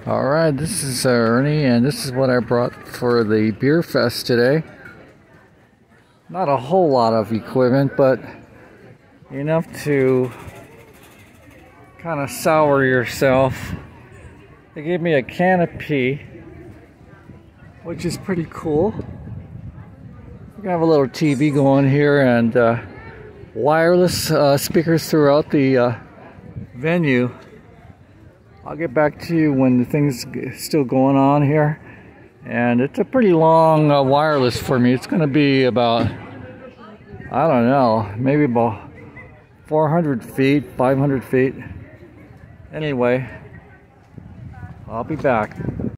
Alright, this is Ernie, and this is what I brought for the beer fest today. Not a whole lot of equipment, but enough to kind of sour yourself. They gave me a canopy, which is pretty cool. We have a little TV going here and wireless speakers throughout the venue. I'll get back to you when the thing's still going on here. And it's a pretty long wireless for me. It's going to be about, I don't know, maybe about 400 feet, 500 feet. Anyway, I'll be back.